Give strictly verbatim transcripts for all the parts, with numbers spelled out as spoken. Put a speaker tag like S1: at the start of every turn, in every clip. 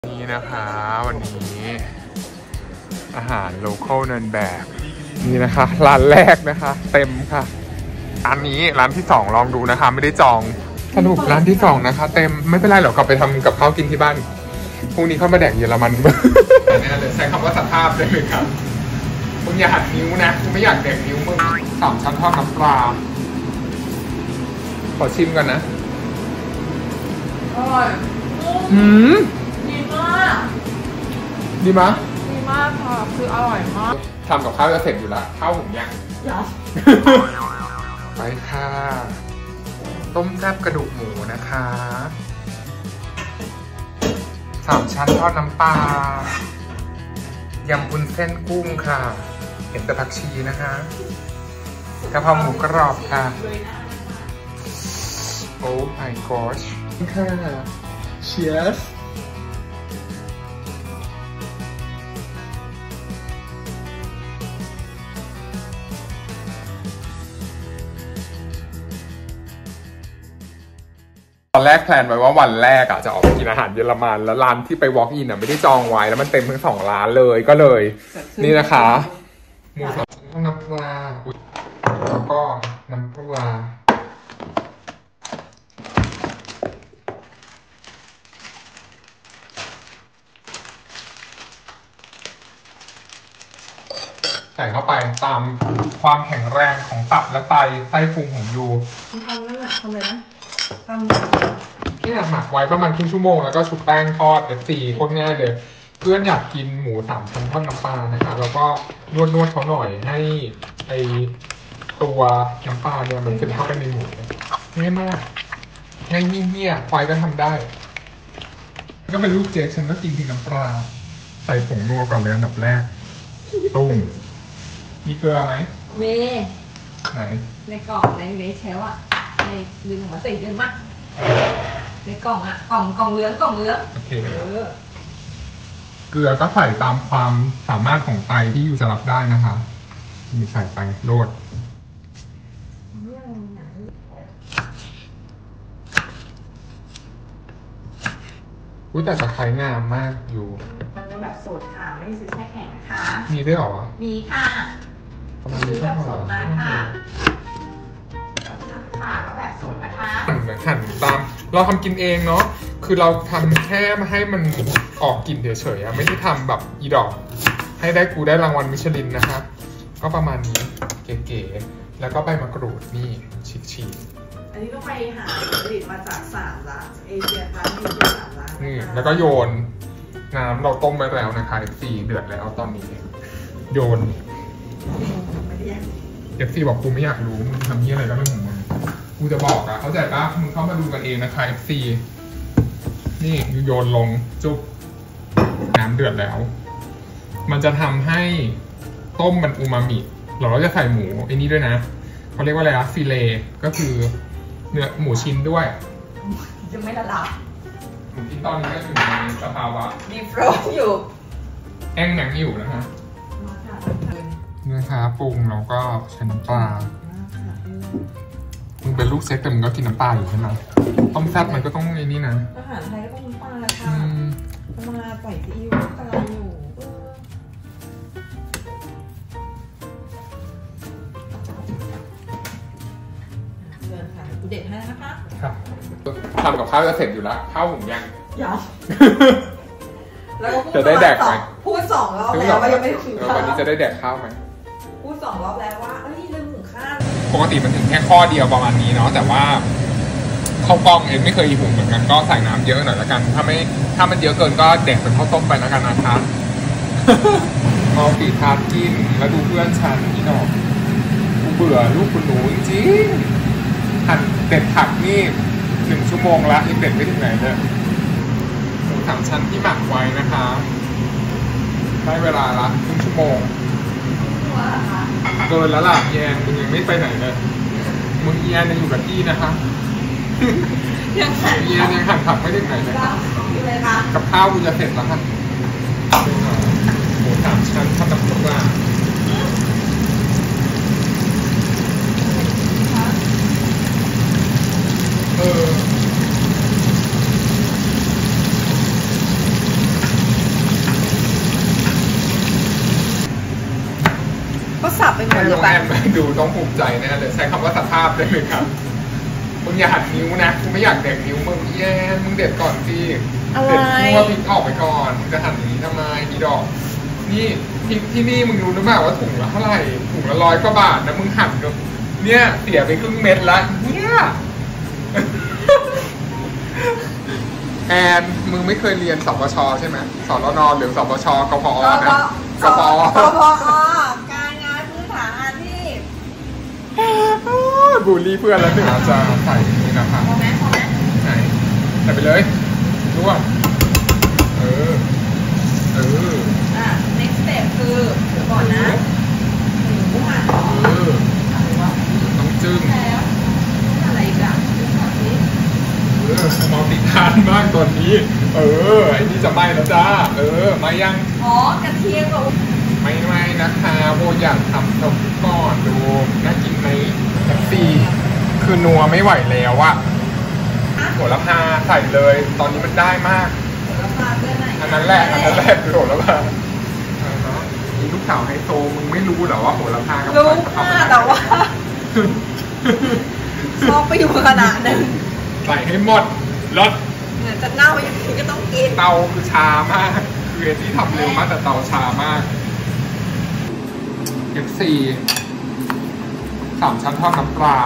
S1: นี่นะคะวันนี้อาหารโลคอลเนินแบบนี่นะคะร้านแรกนะคะเต็มค่ะร้านนี้ร้านที่สองลองดูนะคะไม่ได้จองสรุปร้านที่สองนะคะเต็มไม่เป็นไรหรอกกลับไปทำกับข้าวกินที่บ้านพรุ่งนี้เข้ามาแดกเยอรมันเนี่ยเลยใช้คำว่าสภาพได้เลยครับมึงอย่าหัดนิ้วนะกูไม่อยากแดกนิ้วมึงสามชั้นทอดน้ำปลาขอชิมก่อนนะ
S2: อร่อย
S1: อืม
S2: ดีมาก
S1: ดีมั้ย
S2: ดีมากค่ะคืออร่อยมาก
S1: ทำกับข้าวจะเสร็จอยู่แล้วข้าวหุงยัง
S2: ยัง
S1: ไปค่ะต้มแซ่บกระดูกหมูนะคะสามชั้นทอดน้ำปลายำวุ้นเส้นกุ้งค่ะเห็นแต่ผักชีนะคะกะเพราหมูกรอบค่ะโอ้ my gosh ค่ะ cheers ตอนแรกแพลนไว้ว่าวันแรกอ่ะจะออกไปกินอาหารเยอรมันแล้วร้านที่ไป walk in อ่ะไม่ได้จองไว้แล้วมันเต็มทั้งสองร้านเลยก็เลยนี่นะคะหมูสับน้ำปลาแล้วก็น้ำปลาใส่เข้าไปตามความแข็งแรงของตับและไตไส้พุงของยู
S2: ทำนั่นแหละทำเลยนะทำ
S1: นี่หมักไว้ประมาณครึ่งชั่วโมงแล้วก็ชุบแป้งทอดเด็ดสีโคตรง่ายเลยเพื่อนอยากกินหมูสามชั้นทอดน้ำปลานะคะแล้วก็นวดนวดเขาหน่อยให้ไอตัวน้ำปลาเนี่ยมันซึมเข้าไปในหมูง่ายมากง่ายเงี้ยๆควายก็ทำได้ก็เป็นลูกเจ๊ฉันก็กินที่น้ำปลาใส่ผงนัวก่อนเลยอันดับแรกตุ้มมีเกลือไหม
S2: เม
S1: ไหน
S2: ในกล่องในในเชลอะในดึงออกมาใส่ดึงมาในกล่องอะกล่องกล่องเหลืองกล่องเหลือง
S1: โอเคเกลือก็ใส่ตามความสามารถของไตที่อยู่จะรับได้นะคะมีใส่ไปโรดอุ้ยแต่ตะไคร้งามมากอยู่
S2: เป็นแบบสดค่ะไม่ได้ซื้อแช่แข็งนะคะ
S1: มีด้วยหรอ
S2: มีค่ะซื้อแบบสดมาค่ะค่ะก็แบบสดนะคะ
S1: เหมือนหั่นตามเราทำกินเองเนาะคือเราทำแค่มาให้มันออกกลิ่นเฉยๆอะไม่ได้ทำแบบอีดอกให้ได้กูได้รางวัลมิชลินนะครับก็ประมาณนี้เก๋ๆแล้วก็ใบมะกรูดนี่ฉีก
S2: ๆอันนี้ต้องไปหาผลิตมาจากสามร้านเอเชียร้านเอเชียสามร้าน
S1: นี่แล้วก็โยนน้ำเราต้มไปแล้วนะคะสี่เดือดแล้วตอนนี้โยนเอฟซีบอกกูไม่อยากรู้มึงทำเหี้ยอะไรก็เรื่องของมึงกูจะบอกอะเขาใจปะมึงเข้ามาดูกันเองนะคะเอฟซีนี่โยนลงจุ๊บน้ำเดือดแล้วมันจะทำให้ต้มมันอูมามิเราก็จะใส่หมูไอ้นี่ด้วยนะเขาเรียกว่าอะไรอะฟิเลก็คือเนื้อหมูชิ้นด้วย
S2: จะไม่ละลาย
S1: หมูชิ้นตอนนี้ก็อยู่ในสภาวะ
S2: มีฟรอสอยู่
S1: แห้งแข็งอยู่นะฮะนะคะปรุงแล้วก็ใช้น้ำปลามึงเป็นลูกเซ็กแต่มึงก็กินน้ำปลาอยู่ใช่ไหมต้มแซ่บมันก็ต้องไอ้นี่นะ
S2: อาหารไทยก็ต้องน้ำปลาแล้วค่ะมาใส่ซีอิ๊วปลาอยู่เชิญค่ะกูเด็ดให้นะคะ
S1: ครับทำกับข้าวจะเสร็จอยู่แล้วข้าวหุงยัง
S2: ยัง
S1: จะได้แดกไหม
S2: พูดสองรอบแล้วว่ายังไม่ถึงข้าว
S1: วันนี้จะได้แดกข้าวไหม
S2: พูดสองรอบแล้วว่าเอ้ยลืมหุงข้าว
S1: ปกติมันถึงแค่ข้อเดียวประมาณนี้เนาะแต่ว่าข้าวกล้องเองไม่เคยหุงเหมือนกันก็ใส่น้ำเยอะหน่อยละกันถ้าไม่ถ้ามันเยอะเกินก็แดกเป็นข้าวต้มไปแล้วกันนะครับมองตีทาร์กินแล้วดูเพื่อนฉันนี่ดอกกูเบื่อลูกคุณหนูจริงหั่นเด็ดผักนี่หนึ่งชั่วโมงละยังเด็ดไม่ถึงไหนเลยหมูสามชั้นที่หมักไว้นะคะได้เวลาละครึ่งชั่วโมงเกินแล้วล่ะแยนมึงยังไม่ไปไหนเลยมึงแยนยังอยู่กับที่นะคะ
S2: ยังหั่น
S1: แยนยังหั่นผักไม่ถึงไหนเลยกับข้าวกูจะเสร็จแล้วค่ะหมูสามชั้นทอดน้ำปลาเออ
S2: สับไปหมดเลย
S1: แม่มาดูต้องภูมิใจแน่เลยใช้คำว่าสภาพได้ไหมครับมึงอย่าหัดนิ้วนะกูไม่อยากเด็ดนิ้วมึงแย่มึงเด็ดก่อนสิเด็ดทั่วพริกออกไปก่อนมึงจะหั่นอย่างนี้ทำไมอีดอกนี่พริกที่นี่มึงรู้หรือเปล่าว่าถุงละเท่าไหร่ถุงละร้อยกว่าบาทนะมึงหั่นกับเนี่ยเสียไปครึ่งเม็ดละเนี่ยแอนมึงไม่เคยเรียนสปชใช่ไหมสรนหรือสปชกพนะกพ
S2: กพการงานพื้นฐานอาชีพ
S1: บูลลี่เพื่อนแล้วถึงอาจจะใส่นี่นะคะ
S2: พอไหมพอไหม
S1: ไหนใส่ไปเลยรู้ป่ะเออเออ
S2: อ่ะ next step คือเดี๋ยวก่อนนะหมูหั่น
S1: เออต้องจึ้ง
S2: แล้วอะไรอีกอ่ะ
S1: เออมองติดทานมากตอนนี้เออไอ้นี่จะไหม้แล้วจ้าเออไหม้ยัง
S2: อ๋อกระเทียมกับ
S1: ไม่ไหม้นะคะโบอยากทำขนมก่อนดูน่ากินไหมแบบสี่คือนัวไม่ไหวแล้วอะโหระพาใส่เลยตอนนี้มันได้มากอันนั้นแหละอันนั้นแหละคือโหระพามีลูกสาวไฮโซมึงไม่รู้เหรอว่าโหระพากับ
S2: รู้ค่ะแต่ว่าชอบไปอยู่ขนาดนึง
S1: ใส่ให้หมดรส
S2: เหมือนจะเน่าอย่างนี้ก็ต้องกิน
S1: เตาคือชามากคือที่ทำเร็วมากแต่เตาชามากเอฟซีสามชั้นทอดน้ำปลา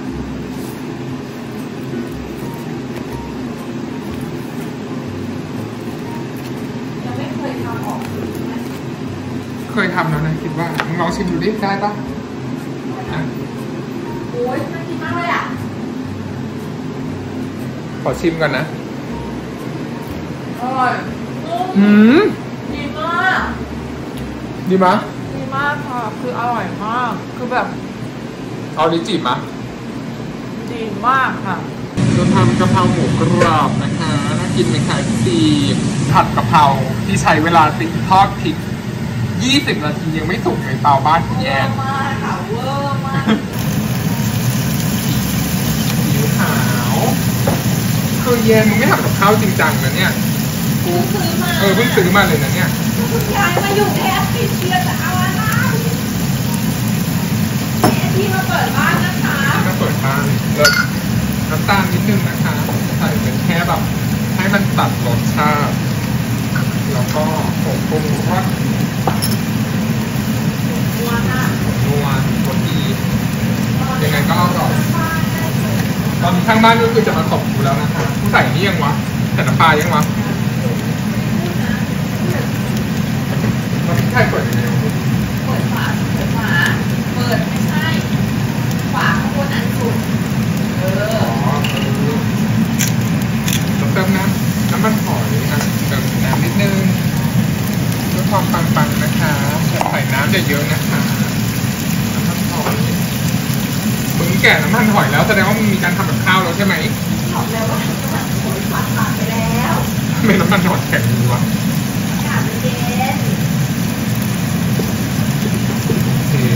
S2: ยังไม่เคยทำออก
S1: เคยทำแล้วนะคิดว่ามึงลองชิมดูดิได้ปะ
S2: โอ้ยน่ากินมากเลยอ่ะ
S1: ขอชิมก่อนนะ
S2: อร่อย
S1: หืม
S2: ดีมาก
S1: ดีมะ
S2: ดีมากค่ะคืออร่อยมากคือแบบ
S1: เอาลิ้นจี่มะ
S2: ดีมากค่ะ
S1: จะทำกะเพราหมูกรอบนะคะน่ากินไหมคะพี่ผัดกะเพราที่ใช้เวลาติดทอดพริกยี่สิบนาทียังไม่สุกในเตาบ้านพี่แอน
S2: มากค่ะเวอร์มาก
S1: ผิวขาวคือเย็นมึงไม่ทำกับข้าวจริงจังนะเนี่ย
S2: กูซื้อมา
S1: เออเพิ่งซื้อมาเลยนะเนี่ย
S2: กูย้ายมาอยู่แค่สิบเดือนจะเอาอะไรที่มาเปิดบ้านนะคะ
S1: มาเปิดบ้านแล้วน้ำตาลนิดนึงนะคะใส่เป็นแค่แบบให้มันตัดรสชาติแล้วก็ผงปรุงรส
S2: นัวค่ะ
S1: นัวรสดียังไงก็อร่อยตอนข้างบ้านก็คือจะมาตบกูแล้วนะคะกูใส่นี่ยังวะใส่น้ำปลายังวะมันไม่ใช่เปิดยังไง
S2: เปิดฝาเปิดฝาเปิดไม่ใช่ฝาข้างบนอันสุดเอออ๋อเออ
S1: เราเติมน้ำน้ำมันหอยนะเติมน้ำนิดนึงเพื่อความปังๆนะคะใส่น้ำเยอะๆนะคะน้ำมันหอยมึงแก่น้ำมันหอยแล้วแสดงว่ามึงมีการทำกับข้าวแล้วใช่ไหม
S2: บอกแล้วว่าน้ำมันหอยผ่านผ่านไปแล้ว
S1: ไม่น้ำมันหอยแข็งดีวะ
S2: อากาศมันเย็น
S1: โอเค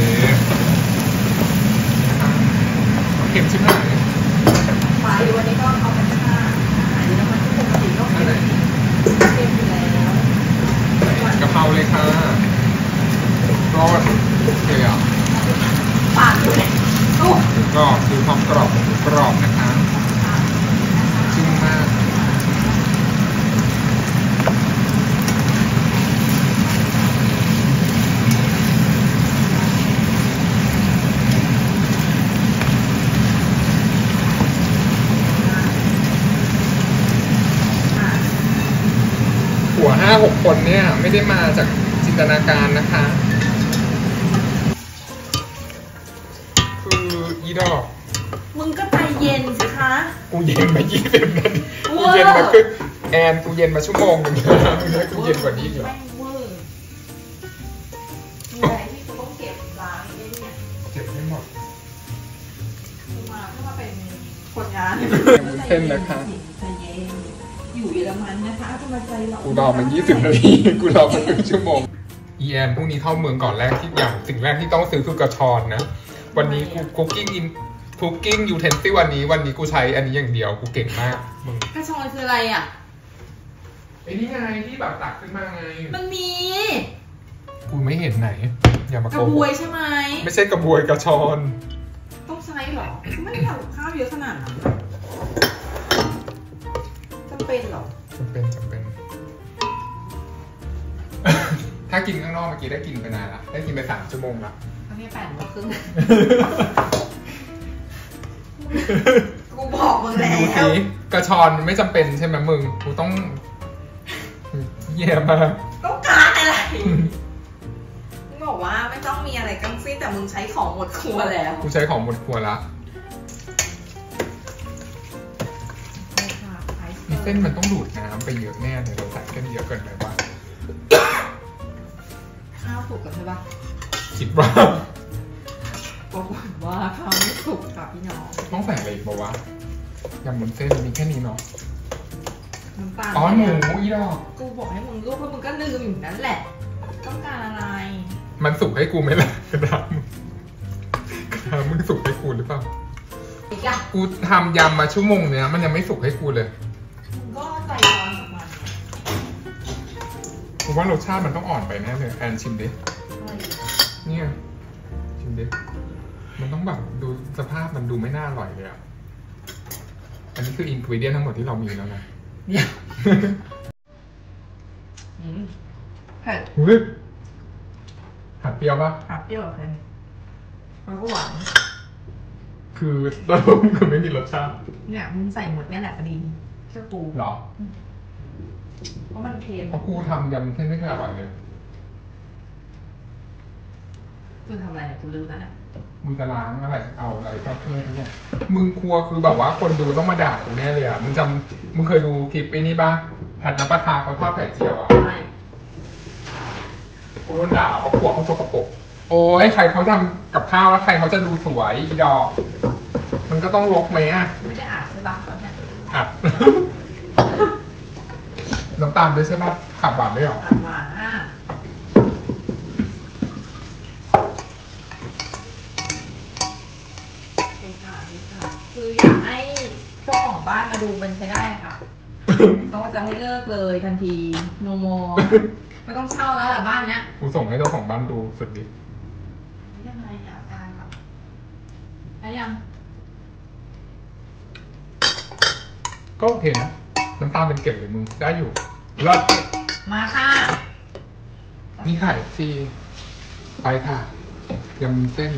S1: เค็มใช่ไหม
S2: ไปวันนี้ก็เอาไปค่ะอาหารน้ำมันที่ปกติก็เค็มเค็มอยู่แล้ว
S1: กะเพราเลยค่ะก็เลยอ่ะ
S2: ปากอยู่เนี่ย
S1: ก็ดูความกรอบกรอบนะคะจึ้งมากหัวห้าหกคนเนี่ยไม่ได้มาจากจินตนาการนะคะคืออีดอก
S2: มึงก็ใจเย็นสิคะ
S1: กูเย็นมายี่สิบนาทีกูเย็นมาคือแอนกูเย็นมาชั่วโมงนึงแล้วมึงให้กูเย็นกว่านี้เหรอ
S2: มีอะไรที่กูต้องเก็บล้างเนี่ย
S1: เก็บไม่หมด
S2: กูมาเพื่อมาเป็นคนงาน
S1: เส้นนะคะ
S2: ใจเย็นอยู่เยอรมันนะคะจะมาใจเรา
S1: กูรอมันยี่สิบนาทีกูรอมันเป็นชั่วโมงอีแอนพรุ่งนี้เข้าเมืองก่อนแรกที่อย่างสิ่งแรกที่ต้องซื้อคือกระชอนนะวันนี้กูคุกกิ้งอินคุกกิ้งยูเทนซิลวันนี้วันนี้กูใช้อันนี้อย่างเดียวกูเก่งมากมึง
S2: กระชอนคืออะไรอ่ะ
S1: ไอ้นี่ไงที่แบบตักขึ้นมาไง
S2: มันมี
S1: กูไม่เห็นไหนอย่ามาก
S2: ระบวยใช่ไหม
S1: ไม่ใช่กระบวยกระชอน
S2: ต้องใช้หรอไม่ได้ทำกับข้าวเยอะขนาดนั้นจำเป็นหรอ
S1: จำเป็นจำเป็น ถ้ากินข้างนอกเมื่อกี้ได้กินไปนานละได้กินไปสามชั่วโมงละ
S2: อันนี้แปดโมงครึ่งกูบอกมึงแล้ว
S1: ดูสิกระชอนไม่จำเป็นใช่ไหมมึงกูต้องเยี่ยมมาก
S2: ต้องการอะไรมึงบอกว่าไม่ต้องมีอะไรกังซี่แต่มึงใช้ของหมดครัวแล้ว
S1: กูใช้ของหมดครัวละเส้นมันต้องดูดน้ำไปเยอะแน่เลยเราใส่เส้นเยอะเกินไปป่ะ
S2: ข้าวสุกกันใช่ปะ
S1: คิดว่า
S2: บอกว่าข้าวไม่สุกกับพี่น้อง
S1: ต้องใส่อะไรอีกบ้างวะยำบนเส้นมีแค่นี้เนาะ
S2: น้ำตาล
S1: อ๋อหมูอีดอก
S2: กูบอกให้มึงลูกแล้วมึงก็ลืมอยู่นั่นแหละต้องการอะไร
S1: มันสุกให้กูไหมล่ะกระดาษกระดาษมึงสุกให้กูหรือเปล่ากูทำยำมาชั่วโมงเนี้ยมันยังไม่สุกให้กูเลย
S2: ก็ใส่ร้อนของมัน
S1: กูว่ารสชาติมันต้องอ่อนไปแน่เลยแอนชิมดิเนี่ยชิมดิมันต้องแบบดูสภาพมันดูไม่น่าอร่อยเลยอ่ะอันนี้คืออินกรีเดียนทั้งหมดที่เรามีแล้วนะ
S2: เนี่ยเผ็ด
S1: เฮ้ยหัดเปรี้ยวปะ
S2: หัดเปรี้ยวแบบนี้มันก็หวาน
S1: คือตอนมคือไม่มีรสชาติ
S2: เนี่ยมึงใส่หมดนี่แหละพอดีเชื่อกู
S1: หรอ
S2: เพราะมันเค็ม
S1: เพราะกูทำยำเส้นไม่เคยอร่อยเลย
S2: มึงทำอะไรเนี่ยกูลืมแล้วเนี่ย
S1: มึงจะล้างอะไรเอาอะไรก็เพื่อนเนี่ยมึงครัวคือแบบว่าคนดูต้องมาด่ากูแน่เลยอ่ะมึงจำมึงเคยดูคลิปไอ้นี่ป่ะผัดน้ำปลาทาเขาทอดไข่เจียวอ่ะไม่กูโดนด่าเขาขวบเขาสกปรกโอ้ยใครเขาทำกับข้าวแล้วใครเขาจะดูสวยอีดอกมันก็ต้องรกไหมอ่ะ
S2: ไม่ได้อาบใช่ป่ะเนี่ย
S1: อาบน้ำตาลด้วยใช่ป่ะขับหวานด้วยหรอ
S2: หวานอ่ะคืออยากให้เจ้าของบ้านมาดูมันใช้ได้ค่ะต้องจะให้เลิกเลยทันทีโนโมไม่ต้องเช่าแล้วแหละบ้านเนี้ย
S1: กูส่งให้เจ้าของบ้านดูสุดดิ
S2: ยังไงอ่ะตายแบบอะไรยัง
S1: ก็โอเคนะน้ำตาลเป็นเก็บเลยมึงได้อยู่รอด
S2: มาค่ะ
S1: นี่ไข่ซีไปค่ะยำเส้น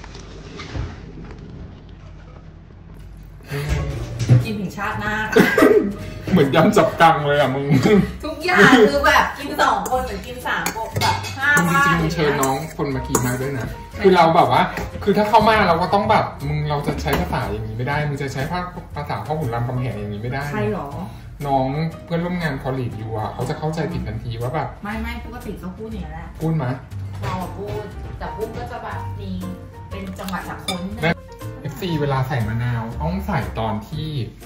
S2: กินถึงชาติหน้า
S1: เหมือนยำจับกังเลยอ่ะมึง
S2: ทุกอย่างคือแบบกินสองคนหรือกินสามคนแบบห้า
S1: บ้านจริงๆมึงเชิญน้องคนมากินมาด้วยนะคือเราแบบว่าคือถ้าเข้ามาเราก็ต้องแบบมึงเราจะใช้ภาษาอย่างนี้ไม่ได้มึงจะใช้ภาษาพ่อขุนรามคำแหงอย่างนี้ไม่ได้
S2: ใช่หรอ
S1: น้องเพื่อนร่วมงานคอลลีกอยู่อ่ะเขาจะเข้าใจผิดทันทีว่าแบบ
S2: ไม่ไม่ปกติต้องพูดอย่างนี้แหละ
S1: พูดไหม
S2: เราพูดแต่พูดก็จะแบบมีเป็นจังหวะจากคน
S1: เอฟซีเวลาใส่มะนาวต้องใส่ตอนที่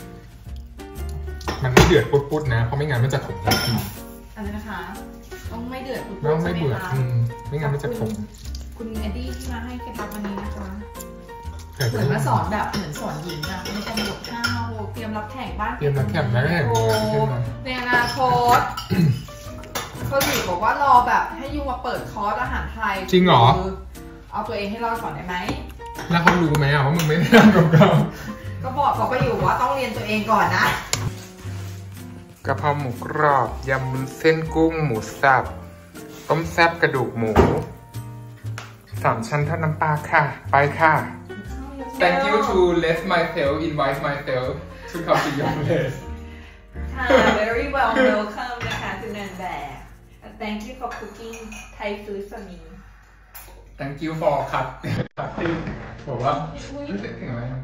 S1: มันไม่เดือดปุดๆนะเพราะไม่งั้นมันจะขมทันที
S2: อะไรนะคะต้องไม่เดือดปุด
S1: ๆต้องไม่เบื่อไม่งั้นมันจะขม
S2: คุณเอ็ดดี้ที่มาให้เคล็ดลับวันนี้นะคะเหมือนมาสอนแบบเหมือนสอนหญิงอะไม่ต้องหยกข้าวเตรียมรับแขกบ้าน
S1: เตรียมรับแขกแล้วแขก
S2: ในอนาคตเขาหลีบอกว่ารอแบบให้ยูมาเปิดคอร์สอาหารไทย
S1: จริงเหรอ
S2: เอาตัวเองให้รอดก่อนได้ไหม
S1: แล้วเขารู้ไหมอ่ะว่ามึงไม่ได้ทำกับเขา
S2: ก็บอกเขาไปอยู่ว่าต้องเรียนตัวเองก่อนนะ
S1: กะเพราหมูกรอบยำวุ้นเส้นกุ้งหมูสับต้มแซ่บกระดูกหมูสามชั้นทอดน้ำปลาค่ะไปค่ะ Thank you to let myself invite myself to come to your place
S2: ค่ะ very well welcome นะคะคุณนันแบก Thank you for cooking Thai food for me
S1: Thank you for cut cutting บอกว่ารู้สึกถึงอะไรครับ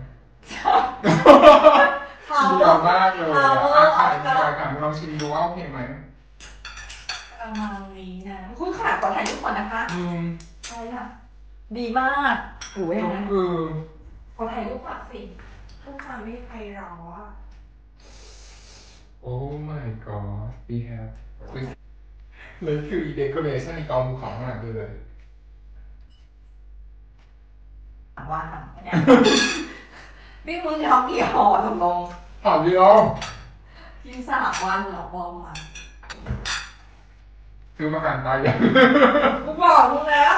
S1: ดีมากเลยอาไข่ดีกว่าค่ะลองชิมดูว่าโอเคไหม
S2: ประมาณนี้นะคุณขาขอถ่ายทุกคนนะคะอืมใช่ค่ะดีมากโอ้ยอย่างนั้นขอถ่ายรูปก่อนสิทุกคำไม่ใครรออ่ะ
S1: Oh my god we have เลยคือ decoration ในกองภูเขาขนาดนี้เลย
S2: ว่าเนี่ยนี่มึงทำกี่ห่อตกลง
S1: ห่อเดียว
S2: กินสามวันหรอบอกมา
S1: ซื้อมาการตายยัง
S2: กูบอกมึงแล้ว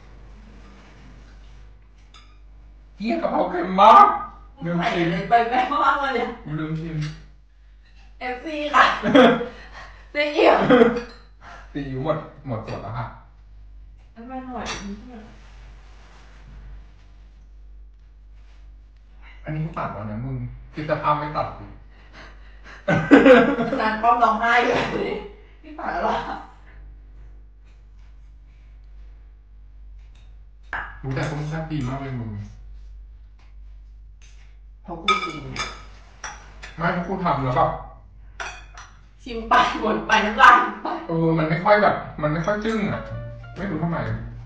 S1: เยี่ยกะเพราเค็มมากลืมชิม
S2: ไปแม่มากเลยเนี่ย
S1: ลืมชิม
S2: เอฟซีค่ะซีอิ๊ว
S1: ซีอิ๊วหมดหมดส่วนแล้วค่ะ
S2: แล้วมาหน่อย
S1: อันนี้ตัดแล้วนะมึงคิดจะทำไม่ตัดดิ
S2: นานป้อมร้องไห้เลยพี่ตัดแล้ว
S1: รู้แต่ต้มแซ่บดีมากเลยมึง
S2: เขาพูดจริง
S1: ไม่พูดทำแล้วแบบ
S2: ชิมไปหมดไปน้ำลายไป
S1: เออมันไม่ค่อยแบบมันไม่ค่อยจึ้งอ่ะไม่รู้ทำไม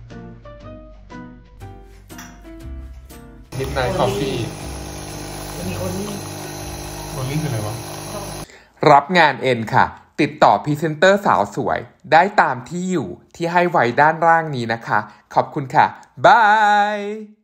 S1: มิดไนท์คอฟฟี่
S2: มีโอนี่
S1: โอนี่คืออะไรวะ
S3: รับงานเอ็นค่ะติดต่อพรีเซนเตอร์สาวสวยได้ตามที่อยู่ที่ให้ไว้ด้านล่างนี้นะคะขอบคุณค่ะบาย